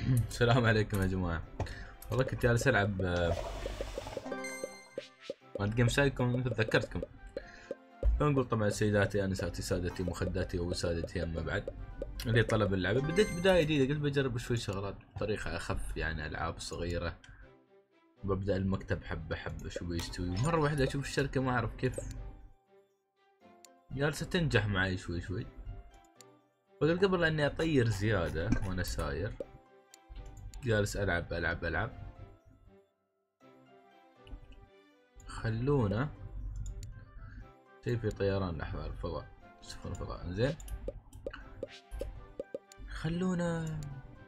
السلام عليكم يا جماعة. والله كنت جالس ألعب ماد جيم سايكم تذكرتكم. فنقول طبعا سيداتي أنساتي سادتي مخداتي وسادتي أما بعد اللي طلب اللعبة. بديت بداية جديدة، قلت بجرب شوي شغلات بطريقة أخف، يعني ألعاب صغيرة. ببدأ المكتب حبة حبة شو بيستوي، ومرة واحدة أشوف الشركة ما أعرف كيف جالسة تنجح معي شوي شوي. وقلت قبل أني أطير زيادة وأنا ساير جالس ألعب خلونا شي في طيران لحظة الفضاء، سفن فضاء. زين خلونا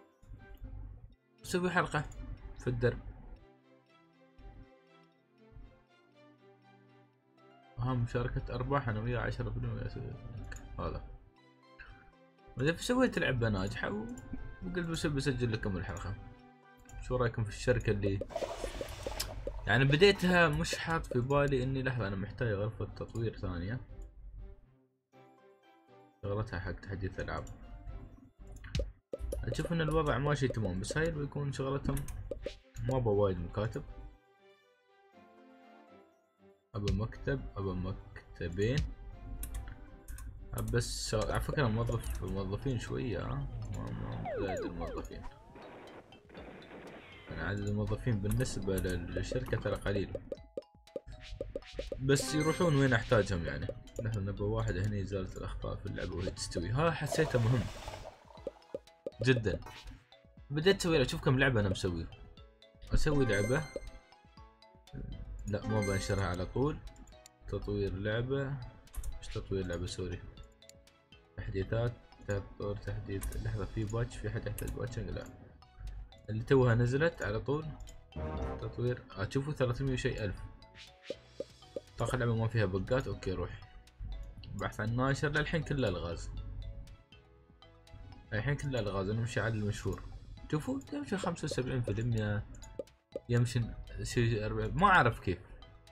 نسوي حلقة في الدرب. مشاركة أرباح أنا وياه 10% هذا. إذا سويت لعبة ناجحة وقلت بسجل لكم الحلقة. شو رأيكم في الشركة اللي يعني بديتها مش حاط في بالي إني لحظة أنا محتاج غرفة تطوير ثانية، شغلتها حق تحديث ألعاب. أشوف إن الوضع ماشي تمام، بس هاي اللي بيكون شغلتهم ما بوايد مكاتب. أبى مكتب، أبى مكتبين، بس على فكرة موظفين شوية، ما زايد الموظفين. يعني عدد الموظفين بالنسبة للشركة ترى قليل، بس يروحون وين احتاجهم. يعني نحن نبغى واحد هنا إزالة الأخطاء في اللعبة وهي تستوي، ها حسيته مهم جدا. بديت أسوي، شوف كم لعبة أنا مسوي. أسوي لعبة، لا ما بنشرها على طول. تطوير لعبة، مش تطوير لعبة سوري، تحديثات، تطور تحديث. لحظة في باتش، في حد يحتاج باتشنج؟ لا، اللي توها نزلت على طول. تطوير تشوفوا 300 شيء ألف. طاقة لعبة ما فيها بقات، اوكي روح بحث عن ناشر. للحين كله الغاز، الحين كله الغاز. نمشي على المشهور، شوفوا يمشي 75%، يمشي شيء 40، ما اعرف كيف،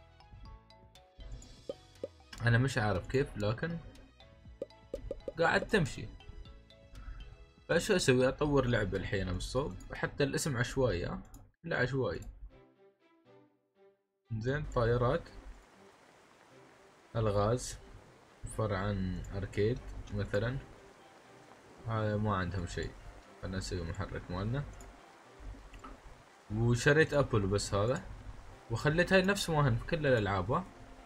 انا مش عارف كيف، لكن قاعد تمشي. فشو اسوي؟ اطور لعبة الحين من الصوب، حتى الاسم عشوائي، لا عشوائي. زين طائرات، الغاز، فرع عن اركيد مثلا. هذا ما عندهم شيء، خلنا نسوي محرك مالنا. وشريت ابل بس هذا، وخليت هاي نفس ما هن في كل الالعاب،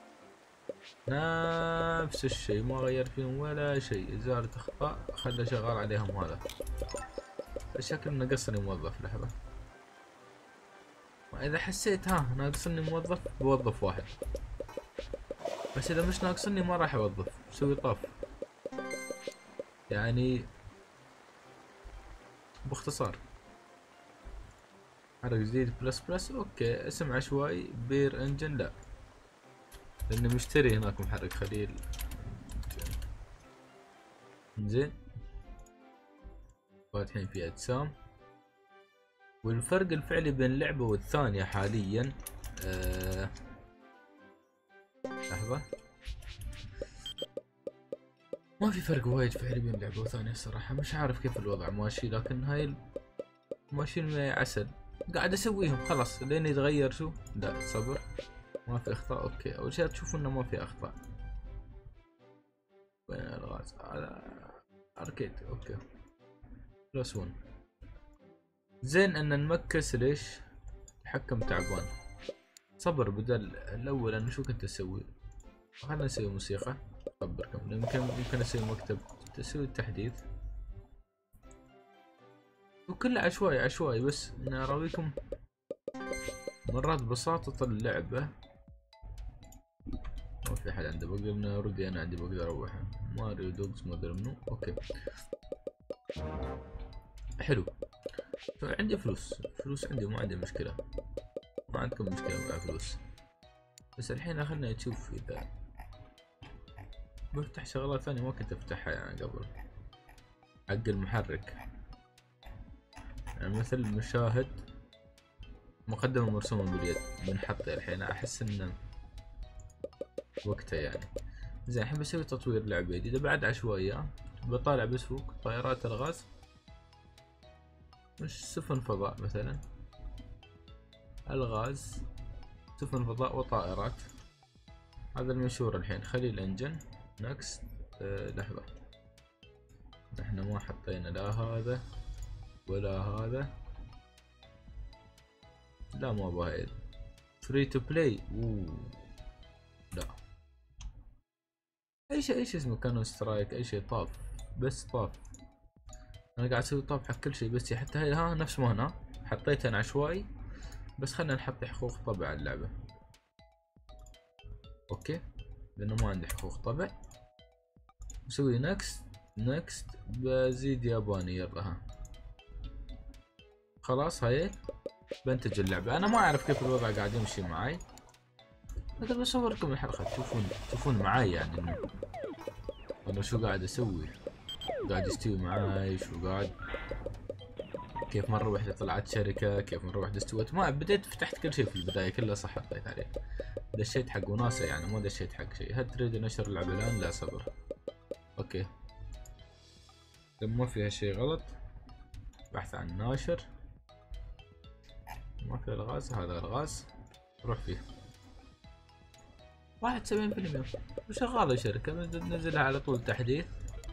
نفس الشيء، ما غير فيهم ولا شيء. ازالة اخطاء خلى شغال عليهم هذا. الشكل ناقصني موظف، لحظة. اذا حسيت ناقصني موظف بوظف واحد، بس اذا مش ناقصني ما راح اوظف، اسوي طاف. يعني باختصار حرق جديد بلس بلس، اوكي. اسم عشوائي، بير انجن لا، لاني مشتري هناك محرك خليل. زين فاتحين في اجسام. والفرق الفعلي بين اللعبة والثانية حاليا لحظة، ما في فرق وايد فعلي بين لعبة وثانية الصراحة. مش عارف كيف الوضع ماشي، لكن هاي ماشيين وياي عسل. قاعد اسويهم خلاص لين يتغير. شو لا صبر، ما في اخطاء. اوكي اول شيء تشوفوا انه ما في اخطاء. وين الغاز؟ على اركيد، اوكي بلس 1. زين ان نمكس، ليش؟ الحكم تعبان. صبر بدل الاول. انا شو كنت اسوي؟ خلنا نسوي موسيقى، اخبركم. يمكن اسوي مكتب، تسوي التحديث، وكله عشوائي عشوائي. بس اني اراويكم مرات بساطة اللعبة. ما في احد عنده بقدر من ردي، انا عندي بقدر اروحها. ماريو دوجز ما ادري منو، اوكي حلو. عندي فلوس عندي، ما عندي مشكلة، ما عندكم مشكلة مع فلوس. بس الحين خلنا نشوف اذا بفتح شغلات ثانية ما كنت افتحها يعني قبل، حق المحرك. يعني مثل مشاهد، مقدمة مرسومة باليد، بنحطها الحين. احس انه وقتها يعني. زين الحين بسوي تطوير لعبة جديدة بعد عشوائية. بطالع بس فوق طائرات الغاز، مش سفن فضاء مثلا، الغاز، سفن فضاء وطائرات. هذا المشهور الحين. خلي الانجن نكست. لحظة، احنا ما حطينا لا هذا ولا هذا. لا ما بايد. فري تو بلاي. لا، اي شيء اسمه كانون سترايك، اي شيء طاف، بس طاف. انا قاعد اسوي طاف حق كل شيء، بس حتى هاي ها نفس ما هنا حطيتها عشوائي، بس خلنا نحط حقوق طبع على اللعبة. اوكي، لانه ما عندي حقوق طبع. نسوي نكست بزيد ياباني. يلا ها خلاص. هاي بنتج اللعبة. انا ما اعرف كيف الوضع قاعد يمشي معاي، هذا بصوركم الحلقة تشوفون معاي يعني انه انا شو قاعد اسوي. قاعد يستوي معاي شو قاعد، كيف مرة واحدة طلعت شركة، كيف مرة واحدة استوت. ما بديت فتحت كل شيء في البداية كله صح، حطيت عليه. دشيت حق وناسة يعني، مو دشيت حق شيء. هل تريد نشر اللعبة الآن؟ لا صبر. اوكي، لما ما فيها شيء غلط. بحث عن ناشر. ما في الغاز، هذا الغاز روح فيه 71%. وشغالة الشركة، نزلها على طول تحديث.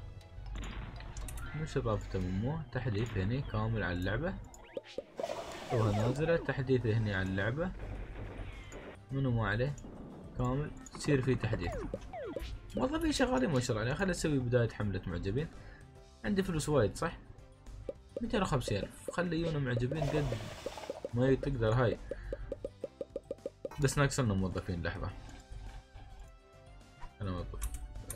مش اضافته من مو تحديث هني كامل على اللعبة. توها نازلة تحديث هني على اللعبة. منو ما عليه كامل، تصير فيه تحديث. موظفين شغالين ما شاء الله. خلينا نسوي بداية حملة معجبين. عندي فلوس وايد صح، 250,000. خلي يونا معجبين قد ما تقدر هاي. بس ناقص لنا موظفين. لحظة، انا موظف.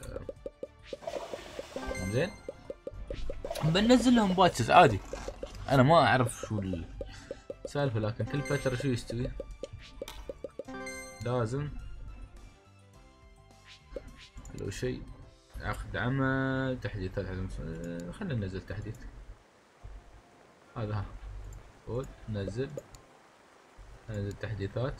زين، بنزل لهم باتشز عادي. انا ما اعرف شو السالفة، لكن كل فترة شو يستوي لازم لو شيء عقد عمل، تحديثات. خلينا ننزل تحديث. هذا ها خذ نزل تحديثات،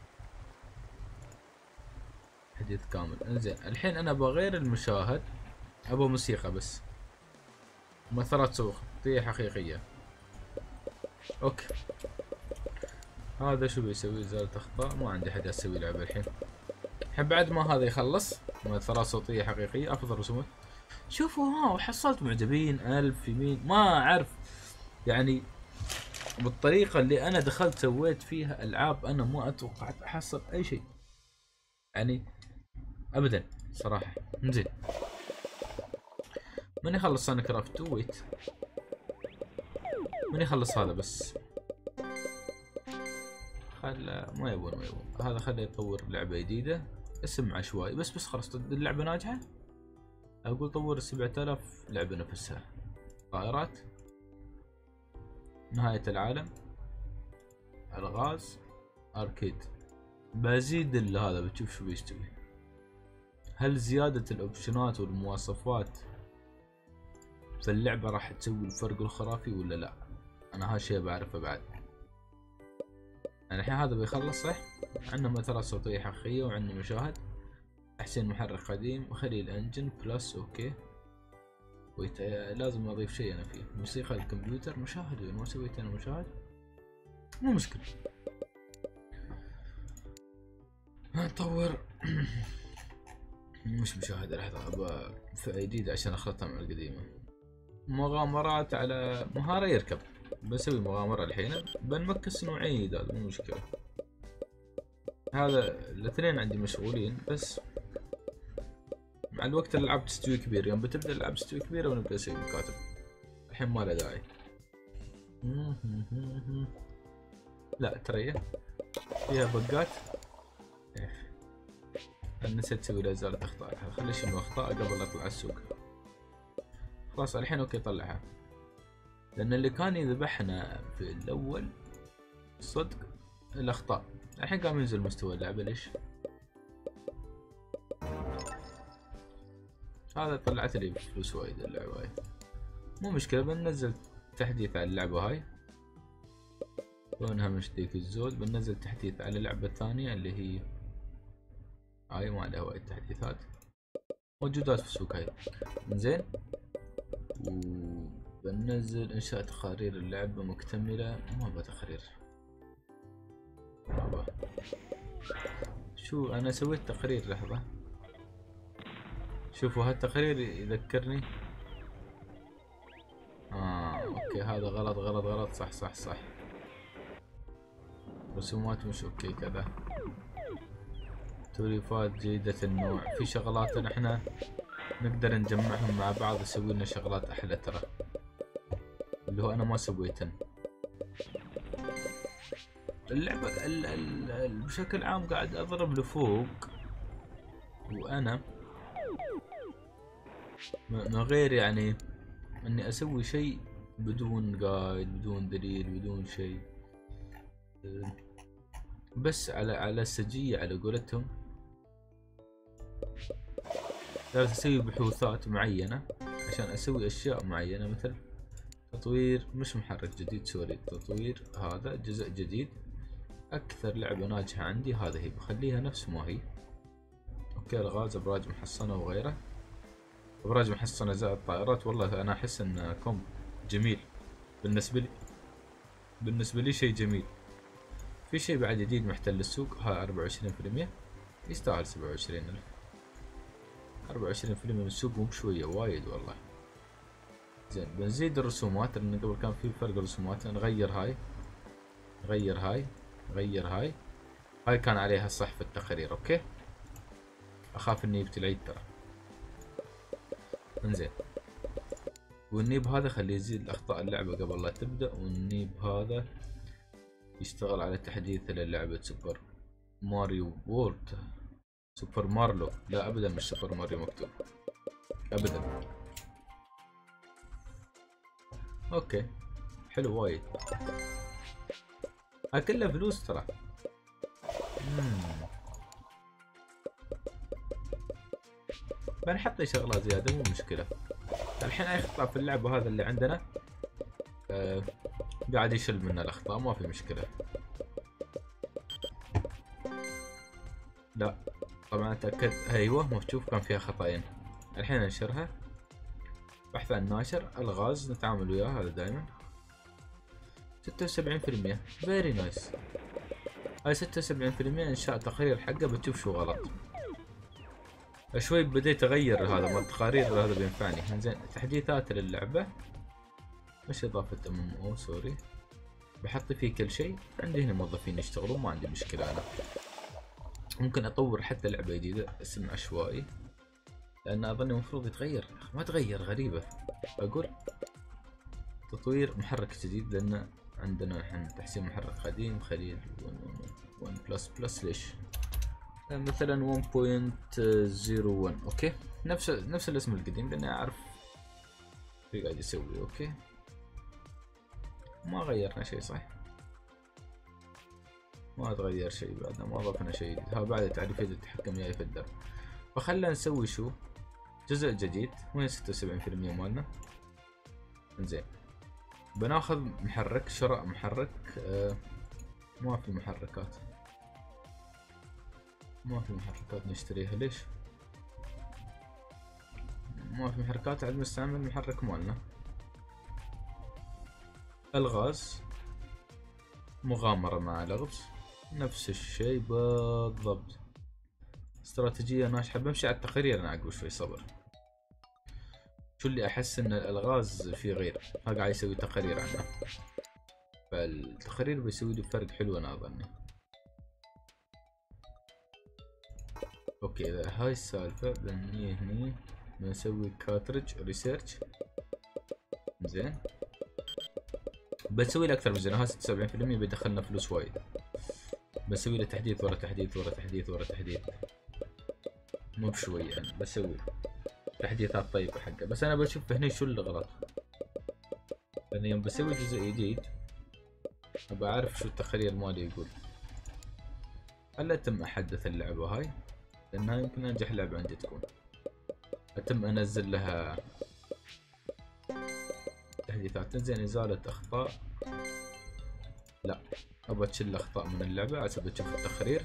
تحديث كامل. انزين الحين انا بغير المشاهد، ابغى موسيقى بس، مؤثرات صوتية حقيقية. اوكي، هذا شو بيسوي؟ إزالة أخطاء. ما عندي حد أسوي لعبة الحين. بعد ما هذا يخلص مؤثرات صوتية حقيقية، أفضل رسومات. شوفوا ها، وحصلت معجبين 1000 يمين. ما أعرف يعني بالطريقة اللي أنا دخلت سويت فيها ألعاب، أنا ما أتوقعت أحصل أي شيء يعني أبدا صراحة. زين، من يخلص سونيك كرافت 2. ويت، من يخلص هذا بس. ما يبون هذا. خليه يطور لعبة جديدة، اسم عشوائي بس خلاص. اللعبة ناجحة، اقول طور 7000 لعبة نفسها. طائرات، نهاية العالم، الغاز، اركيد. بزيد هذا بتشوف شو بيستوي. هل زيادة الاوبشنات والمواصفات في اللعبة راح تسوي الفرق الخرافي ولا لا؟ انا هالشي بعرفه بعد. يعني الحين هذا بيخلص صح. عندنا مؤثرات صوتية حقيقية وعندنا مشاهد، تحسين محرك قديم، وخلي الانجن بلس. اوكي، لازم اضيف شيء انا فيه. موسيقى الكمبيوتر، مشاهد. ما سويت انا مشاهد، مو مشكلة. نطور. مش مشاهدة، لحظة ابغى فئة جديدة عشان اخلطها مع القديمة. مغامرات على مهارة يركب. بسوي مغامرة الحين، بنمكس نوعين جداد، مو مشكلة. هذا الاثنين عندي مشغولين، بس مع الوقت الالعاب تستوي كبير. يوم بتبدا الالعاب تستوي كبيرة ونبدا نسوي مكاتب. الحين ما له داعي. لا ترى فيها بقات. انا نسيت اسوي له ازالة اخطاء. خلي شنو اخطاء قبل اطلع السوق. خلاص الحين اوكي طلعها. لان اللي كان يذبحنا في الاول صدق الاخطاء. الحين قام ينزل مستوى اللعبة. ليش؟ هذا طلعت لي فلوس وايد اللعبة هاي. مو مشكلة، بننزل تحديث على اللعبة هاي، لونها مش ذيك الزود. بننزل تحديث على لعبة ثانية اللي هي هاي، ما عليها وايد تحديثات، موجودات في السوق هاي. زين، بنزل انشاء تقارير اللعبة مكتملة. ما ابغى تقرير، ما ابغى. شو انا سويت تقرير، لحظة شوفوا هالتقرير يذكرني. اوكي هذا غلط غلط غلط، صح صح صح. رسومات مش اوكي كذا. توليفات جيدة النوع. في شغلات احنا نقدر نجمعهم مع بعض يسوي لنا شغلات احلى ترى، اللي هو انا ما سويتن. اللعبة بشكل عام قاعد اضرب لفوق، وانا من غير يعني اني اسوي شيء بدون قايد، بدون دليل، بدون شيء، بس على السجية على قولتهم. لازم اسوي بحوثات معينة عشان اسوي اشياء معينة، مثل تطوير مش محرك جديد، سوري، تطوير هذا جزء جديد. اكثر لعبة ناجحة عندي هذه هي، بخليها نفس ما هي. اوكي الغاز، ابراج محصنة وغيره. ابراج محصنة زائد طائرات. والله انا احس ان كوم جميل بالنسبة لي شيء جميل. في شيء بعد جديد محتل السوق، ها 24%، يستاهل 27,000. 24% من السوق مو بشوية، وايد والله. زين بنزيد الرسومات، لان قبل كان في فرق رسومات. نغير هاي، نغير هاي، نغير هاي. هاي كان عليها الصح في التقرير. اوكي اخاف اني جبت العيد ترى. انزين، والنيب هذا خليه يزيد اخطاء اللعبة قبل لا تبدأ. والنيب هذا يشتغل على تحديث للعبة سوبر ماريو وورد. سوبر مارلو، لا ابدا مش سوبر ماريو مكتوب ابدا. اوكي حلو وايد. هاي كلها فلوس ترى. بنحط شغلات زيادة مو مشكلة. الحين اي خطأ في اللعبة هذا اللي عندنا قاعد يشل منا الاخطاء، ما في مشكلة. لا طبعا اتأكد، ايوه مشوف كان فيها خطأين. الحين انشرها، بحث عن ناشر، الغاز نتعامل وياه هذا دائما. 76%، فيري نايس. هاي 76% انشاء تقرير حقه، بتشوف شو غلط. شوي بديت اغير هذا مال التقارير، هذا بينفعني. زين تحديثات للعبة، مش اضافة MMO، سوري. بحط فيه كل شيء. عندي هنا موظفين يشتغلون، ما عندي مشكلة. انا ممكن اطور حتى لعبة جديدة اسم عشوائي، لان اظن المفروض يتغير. ما تغير، غريبة. اقول تطوير محرك جديد، لان عندنا الحين تحسين محرك قديم خليل 1++. ليش مثلا 1.01؟ اوكي نفس الاسم القديم، لاني اعرف في قاعد يسوي. اوكي ما غيرنا شيء صح، ما تغير شيء بعدنا، ما ضفنا شيء جديد. ها بعد تعريفية التحكم جاي في الدرب. فخلنا نسوي شو جزء جديد. وين 76% مالنا؟ انزين بناخذ محرك، شراء محرك. ما في محركات، ما في محركات نشتريها. ليش ما في محركات؟ عاد نستعمل المحرك مالنا. الغاز، مغامرة مع لغز، نفس الشيء بالضبط. استراتيجية ناجحة. بمشي على التقرير انا عقب شوي صبر. شو اللي احس ان الالغاز في غير، ها قاعد يسوي تقارير عنه، فالتقرير بيسوي لي فرق حلو انا اظني. اوكي اذا هاي السالفة بنجي هني بنسوي كاترج ريسيرش. زين بسوي له اكثر من زين. ها 76% بيدخلنا فلوس وايد. بسوي له تحديث ورا تحديث ورا تحديث ورا تحديث، مو بشوي يعني. بسوي تحديثات طيبة حقه. بس انا بشوف هني شو اللي غلط، لان يوم بسوي جزء جديد ابى اعرف شو التقرير مالي يقول. هل اتم احدث اللعبة هاي، لانها يمكن انجح لعبة عندي تكون. اتم انزل لها تحديثات. زين ازالة اخطاء، لا ابى تشيل اخطاء من اللعبة. عسى تشوف التقرير.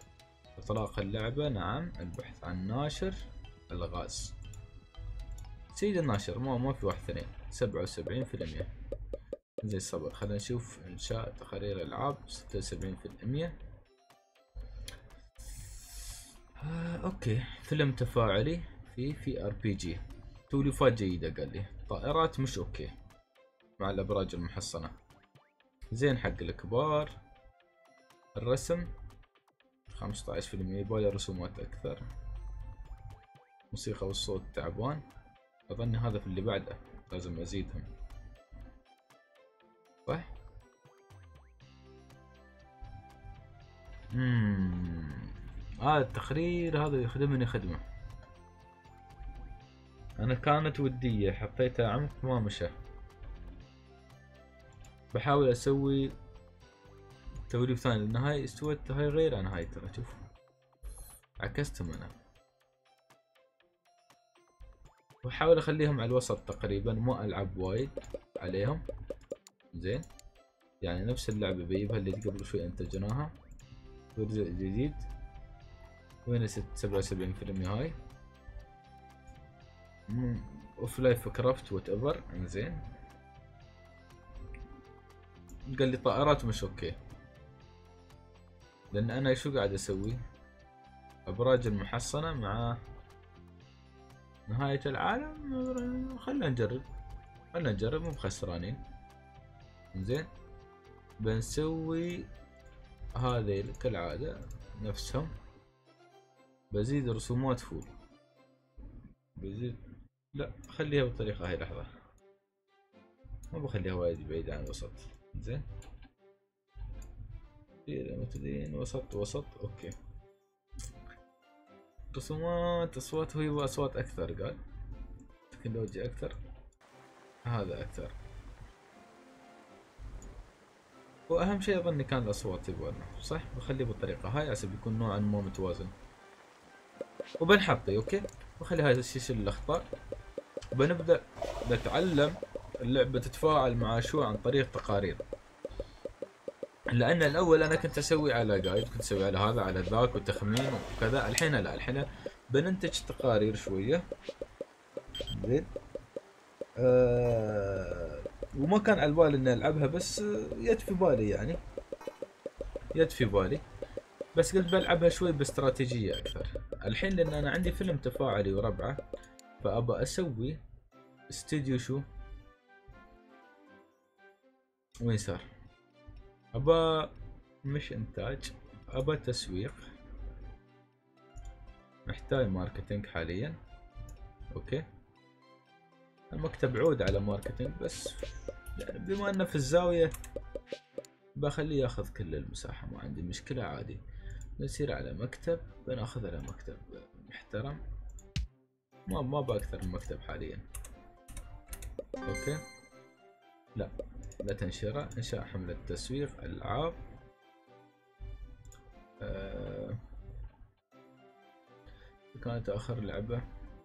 اطلاق اللعبة، نعم. البحث عن ناشر، الغاز سيد الناشر ما في واحد اثنين. 77%. زي الصبر. خلينا نشوف انشاء تقارير العاب. 76%. اوكي. فيلم تفاعلي في ار بي جي. توليفات جيدة قال لي. طائرات مش اوكي مع الابراج المحصنة. زين حق الكبار. الرسم 15%. يبالي رسومات اكثر. موسيقى والصوت تعبان. اظن هذا في اللي بعده لازم ازيدهم صح. التقرير هذا يخدمني خدمة. انا كانت ودية حطيتها عمق ما مشى. بحاول اسوي توليف ثاني لان هاي استوت. هاي غير عن هاي ترى. شوف عكستهم انا. واحاول اخليهم على الوسط تقريبا. ما العب وايد عليهم. زين يعني نفس اللعبة بجيبها اللي قبل شوي انتجناها. جزء جديد. وين 77% هاي. اوف لايف كرافت وات ايفر. انزين قال لي طائرات مش اوكي لان انا شو قاعد اسوي. ابراج المحصنة مع نهاية العالم. خلنا نجرب مو بخسرانين. زين بنسوي هذه كالعادة نفسهم. بزيد رسومات فول. بزيد لا خليها بالطريقة هاي. لحظة ما بخليها وايد بعيدة عن الوسط. زين متدين وسط اوكي. رسومات اصوات. هو يبغى اصوات اكثر. قال تكنولوجيا اكثر. هذا اكثر. واهم شيء اظني كان الاصوات يبغالنا صح. بخليه بالطريقة هاي عشان يكون نوعا ما متوازن. وبنحطي اوكي. وخلي هاي الشيء الاخطاء. وبنبدأ نتعلم اللعبة تتفاعل مع شو عن طريق تقارير. لان الاول انا كنت اسوي على جايد. كنت اسوي على هذا على ذاك وتخمين وكذا. الحين لا. الحين بننتج تقارير شوية. زين وما كان على بالي اني العبها بس يد في بالي يعني. يد في بالي بس قلت بلعبها شوي باستراتيجية اكثر. الحين لان انا عندي فيلم تفاعلي وربعه. فابى اسوي استديو شو. وين صار. ابى مش انتاج. ابى تسويق. محتاج ماركتينج حاليا. اوكي. المكتب عود على ماركتينج بس يعني بما انه في الزاوية بخليه ياخذ كل المساحة. ما عندي مشكلة عادي. بنصير على مكتب. بناخذ على مكتب محترم. ما باكثر من مكتب حاليا. اوكي. لا تنشيره. انشاء حملة تسويق العاب. كانت اخر لعبة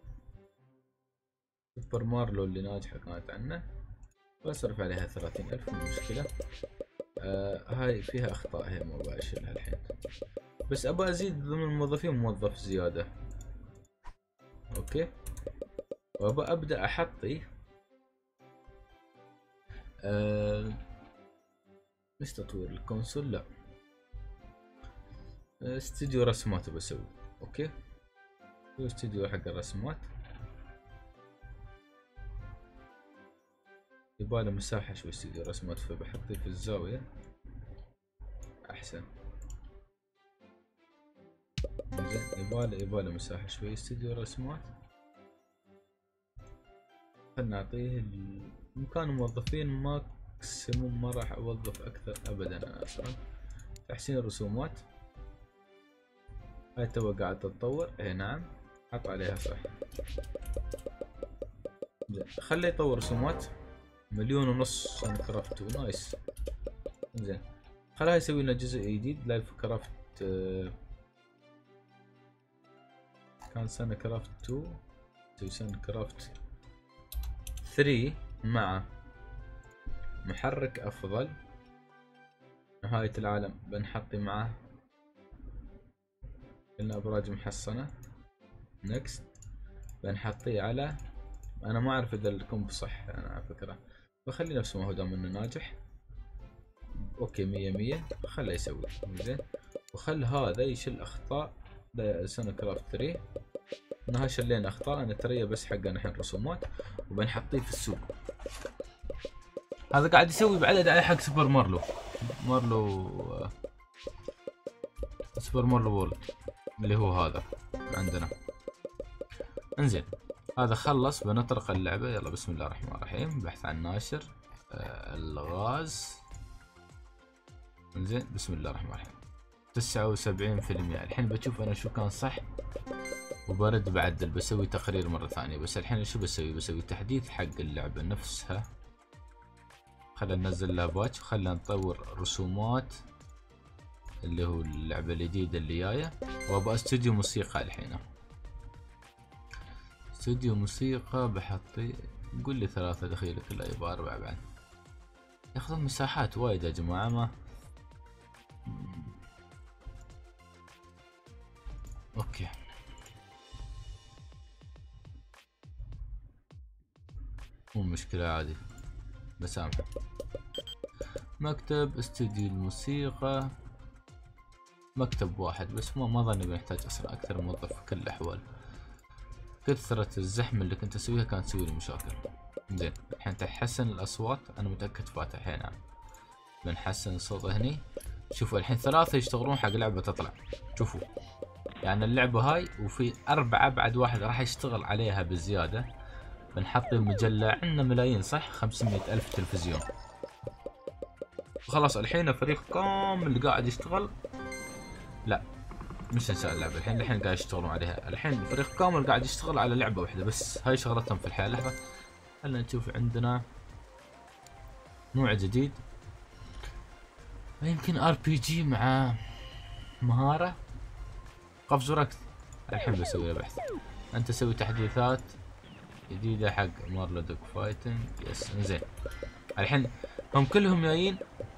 سوبر مارلو اللي ناجحة كانت عنه. بصرف عليها 30,000 مو مشكلة. هاي فيها اخطاء. هي ما بشيلها الحين. بس ابى ازيد ضمن الموظفين موظف زيادة. اوكي. وابى ابدأ احطي مش تطوير الكونسول. لا استديو رسمات بسوي. اوكي. استديو حق الرسمات. يباله مساحة شوي استديو رسمات. فبحطيه في الزاوية احسن. زين يباله مساحة شوي استديو رسمات. خلنا نعطيه مكان موظفين ماكسيموم. ما راح اوظف اكثر ابدا انا اصلا. تحسين الرسومات. هاي تو قاعد تتطور. اي نعم حط عليها صح. زين خليه يطور رسومات. 1,500,000 سان كرافت 2 نايس. زين خلها يسوي لنا جزء جديد. لايف كرافت كان سان كرافت 2. يسوي سان كرافت 3 مع محرك افضل. نهاية العالم بنحطي معه قلنا ابراج محصنة. نكست بنحطيه على انا ما اعرف اذا الكومب صح انا على فكره، بخلي نفسه ما هو دام انه ناجح. اوكي 100 خله يسوي زين، وخل هذا يشيل اخطاء سنة كرافت 3. انها شلينا اخطاء انا ترى بس حقنا الحين رسومات، وبنحطيه في السوق. هذا قاعد يسوي بعدد على حق سوبر مارلو سوبر مارلو وورلد اللي هو هذا عندنا. انزين هذا خلص، بنطرق اللعبة. يلا بسم الله الرحمن الرحيم. بحث عن ناشر الغاز. انزين بسم الله الرحمن الرحيم. 79%. الحين بشوف انا شو كان صح وبرد بعدل، بسوي تقرير مرة ثانية. بس الحين شو بسوي تحديث حق اللعبة نفسها. خلنا ننزل لها باتش، وخلنا نطور رسومات اللي هو اللعبة الجديدة اللي جاية. وابغى استوديو موسيقى الحين. استوديو موسيقى بحطي، قول لي 3 دخيلة كلها، يبغى 4 بعد. ياخذون مساحات وايد يا جماعة. ما اوكي مو مشكلة عادي بسامحه. مكتب استوديو الموسيقى، مكتب واحد بس، ما ظني بنحتاج اصلا اكثر من موظف في كل الاحوال. كثرة الزحمة اللي كنت اسويها كانت تسوي لي مشاكل. زين الحين تحسن الاصوات، انا متأكد فاتح الحين. بنحسن الصوت هني. شوفوا الحين 3 يشتغلون حق لعبة تطلع. شوفوا يعني اللعبة هاي وفي 4 بعد واحد راح يشتغل عليها بزيادة. بنحط المجلة عندنا ملايين صح، 500,000 تلفزيون. خلاص الحين فريق كامل قاعد يشتغل. لا مش انسى اللعبة الحين قاعد يشتغلون عليها. الحين فريق كامل قاعد يشتغل على لعبة واحدة بس، هاي شغلتهم في الحياة. لحظة خلنا نشوف عندنا نوع جديد، يمكن ار بي جي مع مهارة قفز وركض. الحين بسوي له بحث. انت سوي تحديثات جديدة حق مارلو دوغ فايتنج. يس انزين الحين هم كلهم جايين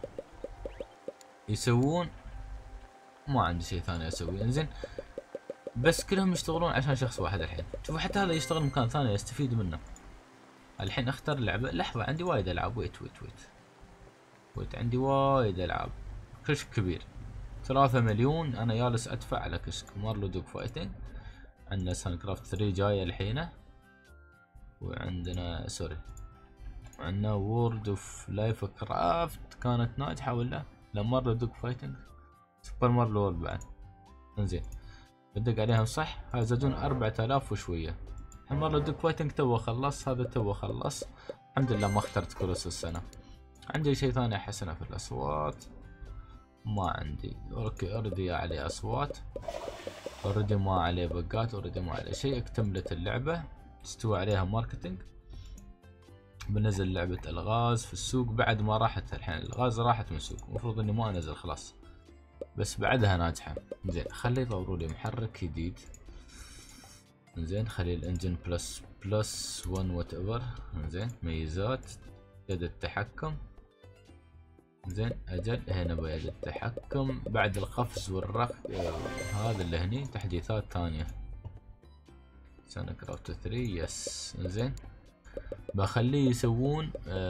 يسوون، ما عندي شيء ثاني اسويه. انزين بس كلهم يشتغلون عشان شخص واحد. الحين شوفوا حتى هذا يشتغل مكان ثاني يستفيد منه. الحين اختار لعبة. لحظة عندي وايد العاب. ويت عندي وايد العاب. كشك كبير 3 مليون انا جالس ادفع على كشك. مارلو دوغ فايتنج، عندنا سان كرافت 3 جاية الحين، وعندنا سوري عندنا وورد اوف لايف كرافت كانت ناجحة ولا لا؟ مارلو دوغ فايتنج، سوبر مارلو وورلد بعد. انزين بدق عليهم صح، هاي زادون 4000 وشوية. مارلو دوغ فايتنج تو خلص، هذا تو خلص. الحمد لله ما اخترت كروس السنة. عندي شيء ثاني احسنه في الاصوات؟ ما عندي. اوكي اوريدي عليه اصوات، اوريدي ما عليه بقات، اوريدي ما عليه شيء. اكتملت اللعبة، استوى عليها ماركتينج. بنزل لعبة الغاز في السوق بعد ما راحت. الحين الغاز راحت من السوق، المفروض اني ما انزل خلاص، بس بعدها ناجحة. زين خلي يطوروا لي محرك جديد. زين خلي الانجن بلس 1 وات ايفر. زين ميزات يد التحكم. زين اجل هنا بيد التحكم بعد القفز والركض. هذا اللي هني تحديثات ثانية. سنة كرافت 3 يس. زين بخليه يسوون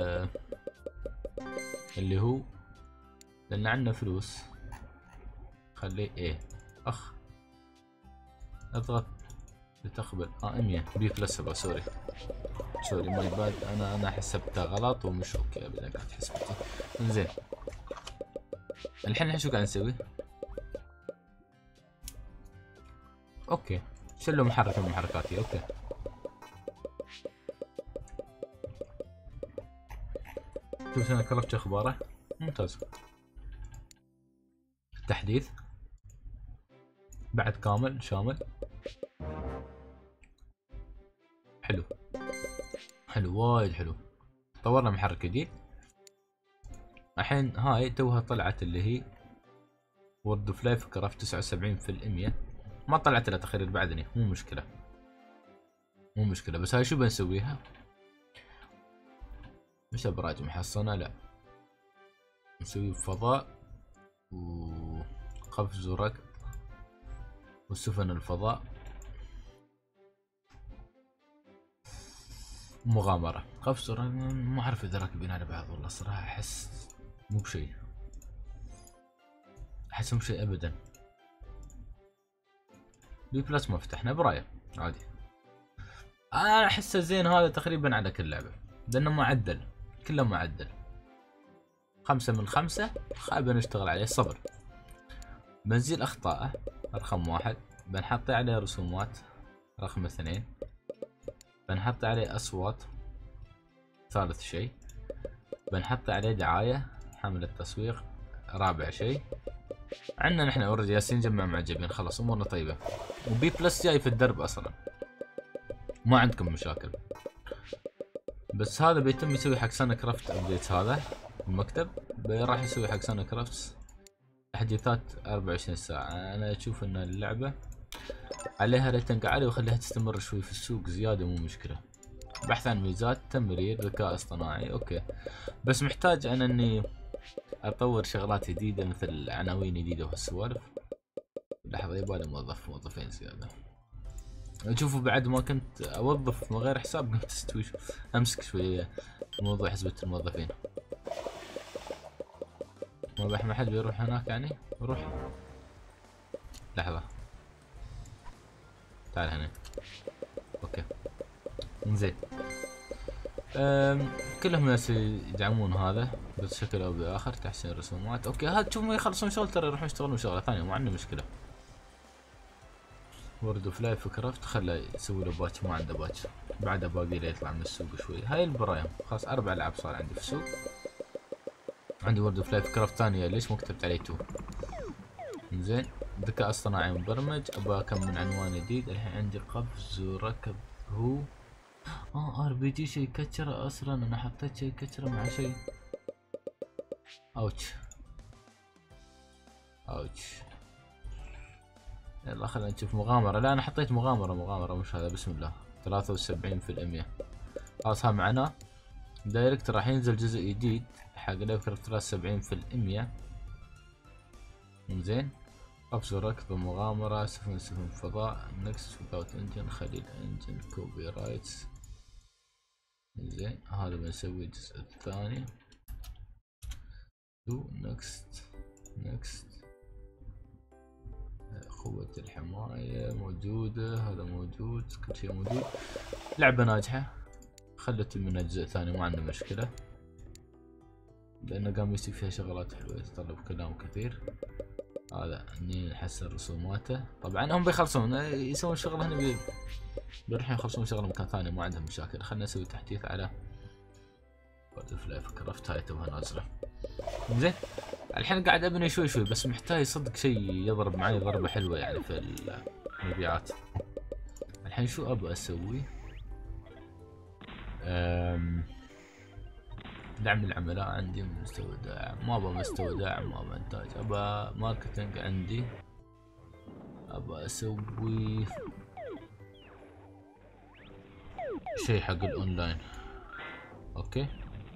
اللي هو، لان عندنا فلوس. خليه ايه اخ اضغط لتقبل 100 بي بلس. سوري ماي باد، انا حسبتها غلط ومش اوكي ابدا قاعد حسبتي. انزين الحين شو قاعد نسوي؟ اوكي شلوا محرك من محركاتي. اوكي شوف انا كرفت اخباره ممتاز. تحديث بعد كامل شامل. حلو وايد حلو. طورنا محرك جديد. الحين هاي توها طلعت اللي هي وورد اوف لايف كرافت 79%. ما طلعت الا تقرير بعدني. مو مشكلة بس هاي شو بنسويها؟ مش ابراج محصنة، لا نسوي فضاء وقفز وركض وسفن الفضاء. مغامرة قفز ما اعرف اذا راكبين على بعض والله صراحة احس مو بشيء. احس مو بشيء ابدا. بي بلس ما فتحنا براية عادي. انا احسه زين هذا تقريبا على كل لعبة لانه معدل كله معدل. 5/5 خايب نشتغل عليه صبر. بنزيل اخطاءه رقم 1. بنحط عليه رسومات رقم 2. بنحط عليه اصوات ثالث شيء. بنحط عليه دعاية حملة تسويق رابع شيء. عندنا نحن اوريدي ياسين جمع معجبين خلاص امورنا طيبة. وبي بلس جاي في الدرب اصلا ما عندكم مشاكل. بس هذا بيتم يسوي حق سنة كرافت ابديت هذا المكتب راح يسوي حق سنة كرافت تحديثات 24 ساعة. انا اشوف ان اللعبة عليها ريتنج عالي وخليها تستمر شوي في السوق زيادة مو مشكلة. بحث عن ميزات تمرير ذكاء اصطناعي اوكي. بس محتاج انا اني اطور شغلات جديدة مثل عناوين جديدة وهالسوالف. لحظة يبالي موظفين زيادة. شوفوا بعد ما كنت اوظف من غير حساب قمت استوي امسك شوية موضوع حسبة الموظفين. ما حد بيروح هناك يعني روح. لحظة تعال هنا اوكي انزين. كلهم ناس يدعمون هذا بشكل او باخر تحسين الرسومات اوكي. هذا تشوف ما يخلصون شغل ترى يروحون يشتغلون شغلة ثانية ما عندنا مشكلة. وورد اوف لايف كرافت خله يسوي له باتش ما عنده باتش بعده باقي له يطلع من السوق شوي. هاي البرايم خلاص 4 العاب صار عندي في السوق. عندي وورد اوف لايف كرافت ثانية ليش ما كتبت عليه 2. زين ذكاء اصطناعي مبرمج ابغى كم من عنوان جديد. الحين عندي قفز وركب هو ار بي جي شيء كتره اصلا انا حطيت شيء كتره مع شيء اوتش. يلا خلينا نشوف مغامرة. لا انا حطيت مغامرة مش هذا بسم الله 73%. خلاص ها معناه دايركت راح ينزل جزء جديد حق ليفكرافت 73%. زين قفز وركض ومغامرة سفن فضاء نكست وذاوت انجن خلي الانجن كوبي رايتس. زين هذا بنسوي الجزء الثاني. نكست قوة الحماية موجودة هذا موجود كل شيء موجود. لعبة ناجحة خلت منها جزء ثاني ما عندنا مشكلة لأنه قام يصير فيها شغلات حلوة يتطلب كلام كثير. هذا اني نحسن رسوماته. طبعا هم بيخلصون يسوون شغل هنا بيروحون يخلصون شغل مكان ثاني ما عندهم مشاكل. خلنا نسوي تحديث على وورد اوف لايف كرافت هاي توها نازلة. زين الحين قاعد ابني شوي بس محتاج صدق شيء يضرب معي ضربة حلوة يعني في المبيعات. الحين شو ابغى اسوي؟ دعم العملاء عندي مستوى داعم ما ابغى مستوى داعم ما ابغى انتاج ابغى ماركتينج عندي. ابغى اسوي شيء حق الاونلاين اوكي.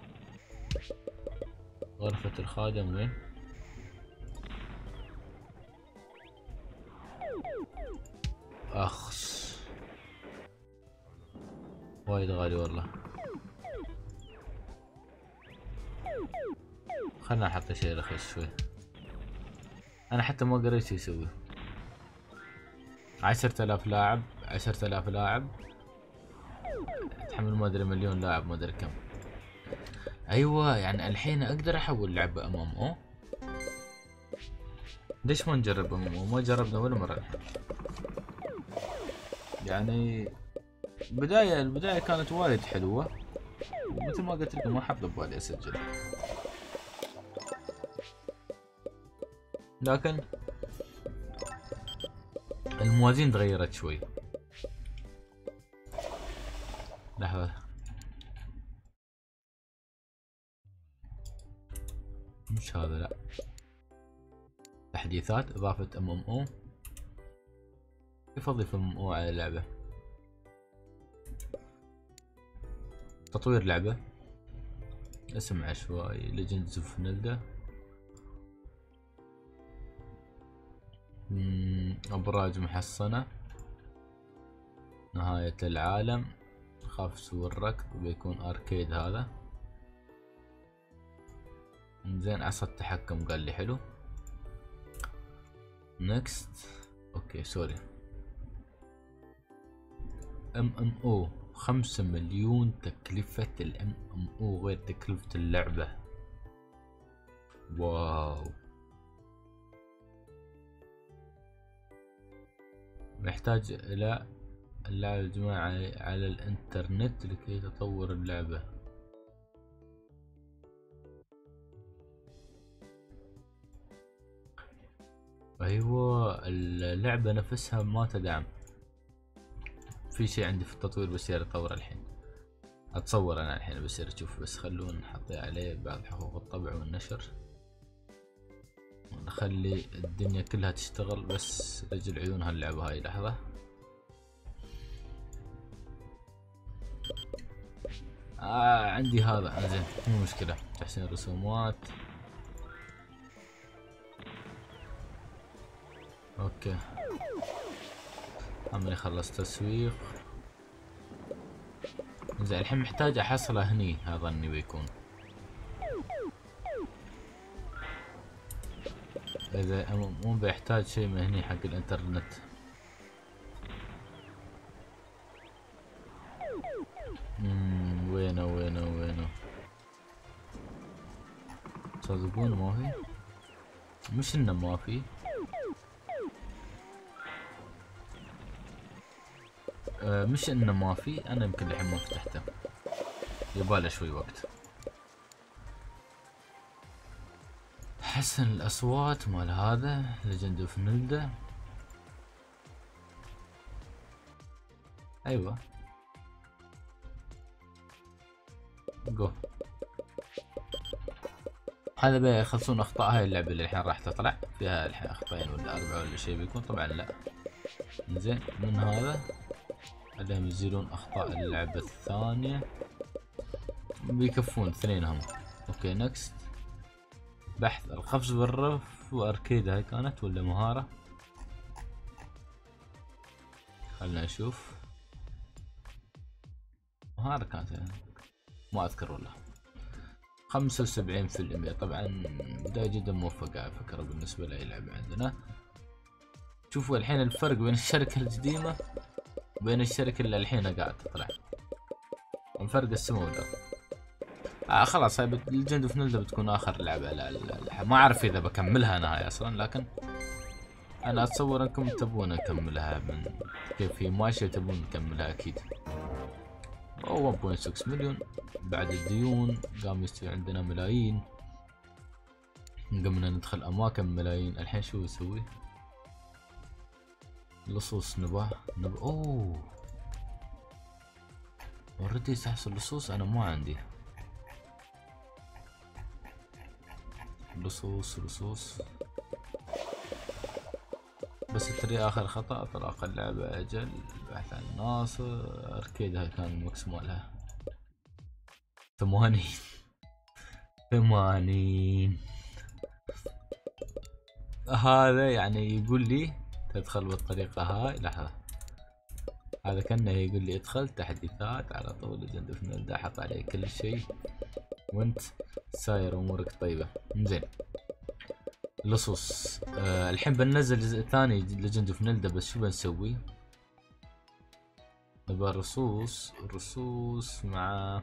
غرفة الخادم وين؟ اخس وايد غالي والله. خلنا احط شيء رخيص شوي. انا حتى ما قريت شو يسوي. 10,000 لاعب 10,000 لاعب تحمل ما ادري مليون لاعب ما ادري كم. ايوه يعني الحين اقدر احول لعبة امام او. ليش ما نجرب امام او؟ ما جربنا ولا مرة الحين. يعني البداية كانت وايد حلوة ومثل ما قلت لكم ما حط ببالي اسجل لكن الموازين تغيرت شوي. لحظة مش هذا لا تحديثات اضافة ام او. كيف اضيف ام او على اللعبة؟ تطوير لعبة اسم عشوائي ليجندز اوف نلدا. ابراج محصنة نهاية العالم الخفز والركض بيكون اركيد هذا. زين عصا التحكم قال لي حلو. نكست. اوكي سوري. MMO 5 مليون تكلفة MMO غير تكلفة اللعبة. واو. محتاج الى اللعبة الجماعي على الانترنت لكي تطور اللعبة. ايوه اللعبة نفسها ما تدعم. في شيء عندي في التطوير بصير اطور الحين. اتصور انا الحين بصير اشوف، بس خلونا نحط عليه بعض حقوق الطبع والنشر. نخلي الدنيا كلها تشتغل بس رجل عيون هاللعبة هاي. لحظة. عندي هذا زين مو مشكلة. تحسين رسومات. اوكي عمري خلص تسويق. زين الحين محتاج احصله هني. هذا اني بيكون اذا مو بيحتاج شيء من هني حق الانترنت. وينه تصدقون ما في؟ مش انه ما في. مش انه ما في، انا يمكن الحين ما فتحته، يباله شوي وقت. حسن الاصوات مال هذا ليجند اوف نيلدا. ايوه جو. هذا بيخلصون اخطاء هاي اللعبة اللي الحين راح تطلع فيها الحين اخطاءين ولا 4 ولا شيء بيكون. طبعا لا. زين من هذا خليهم يزيلون اخطاء اللعبة الثانية. بيكفون اثنينهم. اوكي نكست. بحث القفز بالرف واركيد. هاي كانت ولا مهارة؟ خلنا نشوف. مهارة كانت يعني. ما اذكر والله. 75%. طبعا بداية جدا موفقة على فكرة بالنسبة لأي لعبة عندنا. شوفوا الحين الفرق بين الشركة القديمة وبين الشركة اللي الحين قاعد تطلع. الفرق السما والأرض. خلاص هاي ليجند اوف نيلدا بتكون اخر لعبة. لا ما اعرف اذا بكملها انا هاي اصلا، لكن انا اتصور انكم تبون نكملها من كيف هي ماشية تبون نكملها اكيد. 1.6 مليون بعد الديون قام يستوي عندنا ملايين. قمنا ندخل اماكن ملايين. الحين شو نسوي؟ لصوص نباه اوه اوريدي تحصل لصوص. انا ما عندي لصوص بس تري اخر خطأ. اطلاق اللعبة اجل. بحث عن ناصر. اركيد هاي كان المكس مالها 80. هذا يعني يقول لي تدخل بالطريقة هاي. لحظة. هذا كأنه يقول لي ادخل تحديثات على طول ليجند اوف نيلدا. حط عليه كل شيء وانت ساير امورك طيبة. زين لصوص. الحين بننزل جزء ثاني ليجند اوف نيلدا، بس شو بنسوي؟ نبغى الرصوص مع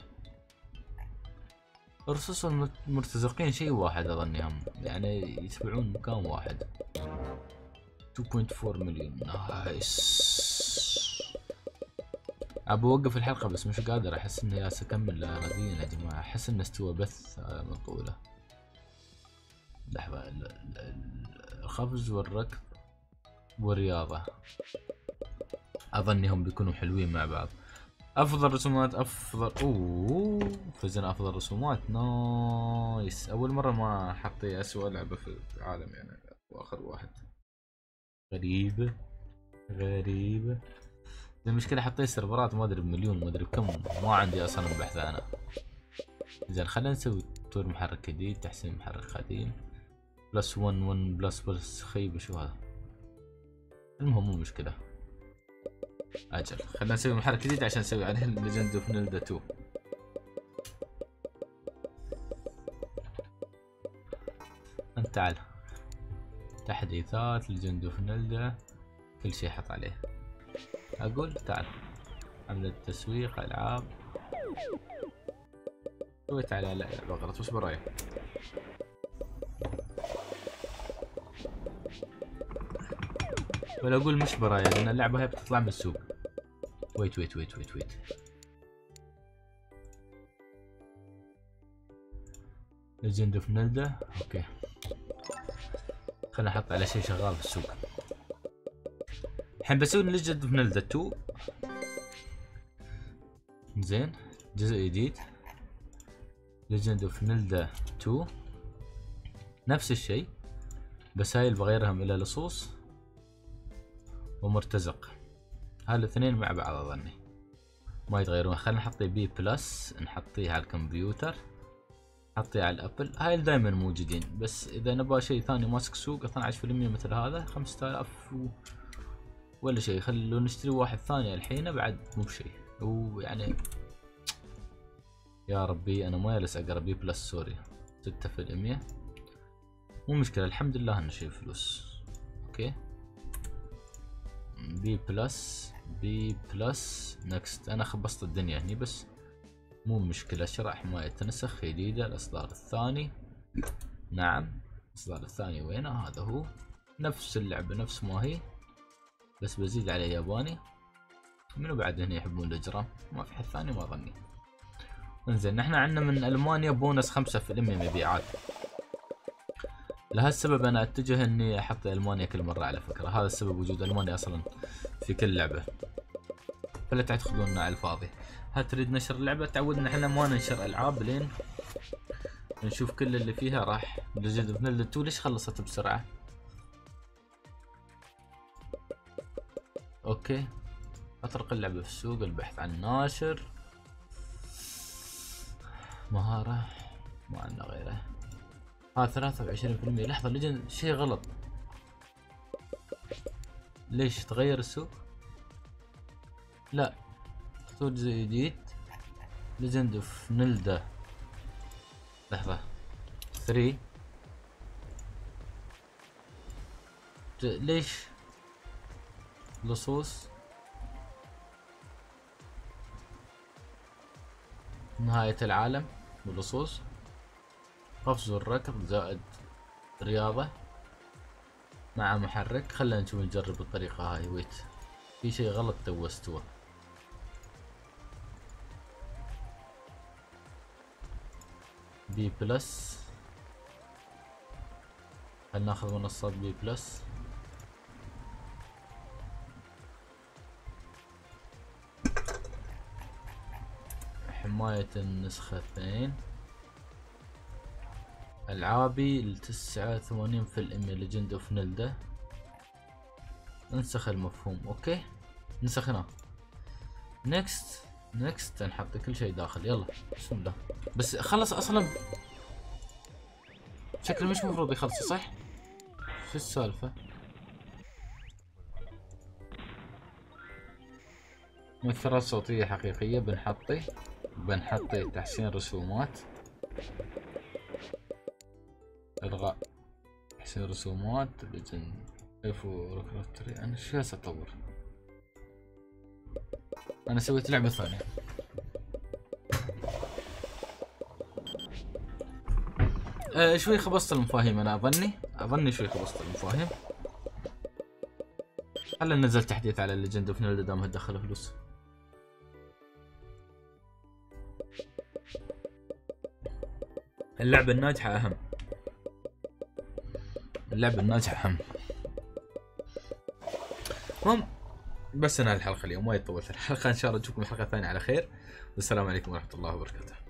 الرصوص والمرتزقين شيء واحد اظنهم، يعني يتبعون مكان واحد. 2.4 مليون. نايس. ابى اوقف الحلقة بس مش قادر. احس اني جالس اكمل رديا يا جماعة. احس انه استوى بث مطولة. لحظة. الخبز والركض والرياضة اظنهم بيكونوا حلوين مع بعض. افضل رسومات. فزنا افضل رسومات. نايس. اول مرة ما حطي اسوأ لعبة في العالم يعني. واخر واحد. غريبة. المشكلة حطيت سيرفرات ما ادري بمليون ما ادري بكم. ما عندي اصلا بحث عنها. زين خلينا نسوي تطوير محرك جديد. تحسين محرك قديم. بلس 1 بلس خيبة. شو هذا؟ المهم مو مشكلة. اجل خلينا نسوي محرك جديد عشان نسوي عليه ليجند اوف نيلدا 2. انت تعال تحديثات ليجند اوف نيلدا كل شيء حط عليه. اقول تعال عملت تسويق العاب سويت على لعبة غلط وش برايك؟ ولا اقول مش برايا لان اللعبة هي بتطلع من السوق. ويت ليجند اوف نيلدا اوكي خلينا نحط على شيء شغال في السوق. الحين بسوي ليجند اوف نيلدا 2 زين جزء جديد ليجند اوف نيلدا 2 نفس الشيء بس هاي اللي بغيرهم الى لصوص ومرتزق. هالاثنين مع بعض اظني ما يتغيرون. خلينا نحطيه بي بلس نحطيه على الكمبيوتر نحطيه على الابل. هاي دائما موجودين بس اذا نبغى شيء ثاني ماسك سوق 12% مثل هذا 5000 ولا شيء. خلوا نشتري واحد ثاني الحين بعد مو بشيء. ويعني يا ربي انا ما جالس اقرا بي بلس سوري 6% مو مشكلة الحمد لله انه شيء فلوس. اوكي بي بلس نكست. انا خبصت الدنيا هني بس مو مشكلة. شراء حماية تنسخ جديدة الاصدار الثاني. نعم الاصدار الثاني وينه؟ هذا هو نفس اللعبة نفس ما هي بس بزيد عليه ياباني. منو بعد هنا يحبون الاجرام؟ ما في حد ثاني ما ظني. انزين نحن عندنا من المانيا بونص 5% مبيعات. لهالسبب انا اتجه اني احط المانيا كل مرة على فكرة. هذا السبب وجود المانيا اصلا في كل لعبة. فلا تدخلون على الفاضي. هل تريد نشر اللعبة؟ تعودنا احنا ما ننشر العاب لين نشوف كل اللي فيها راح. ليجند اوف نيلدا 2 ليش خلصت بسرعة؟ اوكي اطرق اللعبة في السوق البحث عن ناشر مهارة ما عندنا غيره. هذا 23%. لحظة ليجند شيء غلط. ليش تغير السوق؟ لا اختار جزء جديد ليجند اوف نيلدا لحظة 3. ليش لصوص نهاية العالم واللصوص قفز الركض زائد رياضة مع محرك. خلينا نشوف نجرب الطريقة هاي. ويت في شيء غلط تو استوى. بي بلس هل ناخذ منصات بي بلس؟ حماية النسخة 2 العابي 89% ليجند اوف نيلدا. انسخ المفهوم. اوكي نسخناه. نكست نحط كل شيء داخل. يلا بسم الله. بس خلص اصلا شكله مش مفروض يخلص صح؟ شو السالفة؟ مؤثرات صوتية حقيقية بنحطي تحسين رسومات الغاء تحسين رسومات ليجند ريكروتري. انا شو هسه اطور؟ انا سويت لعبة ثانية. شوي خبصت المفاهيم. انا اظني شوي خبصت المفاهيم. هلا نزل تحديث على ليجند اوف نيلدا دام تدخل فلوس. اللعبة الناجحة اهم. اللعبة الناجحة اهم. المهم بس انا الحلقة اليوم وايد طولت الحلقة. ان شاء الله نشوفكم الحلقة الثانية على خير والسلام عليكم ورحمة الله وبركاته.